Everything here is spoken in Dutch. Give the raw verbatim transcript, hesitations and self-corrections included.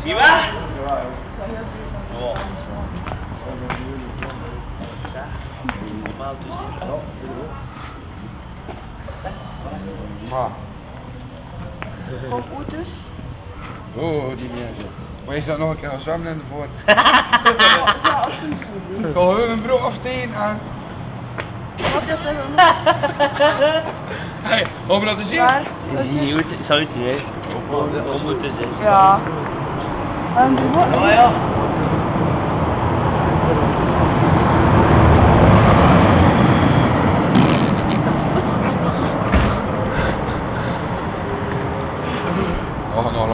Wie waar? Oh. Normaal Maar. Gewoon oeters. Oh, die mensen. Maar is dat nog een keer gaan zwemmen in de voort? Ja, als een Gaan we een broek afsteken aan? Wat is dat? Hé, hopen we dat te zien? Waar? Niet goed, zou het niet, hè? Hoe moet het zijn? Ja. En wat? Oh ja.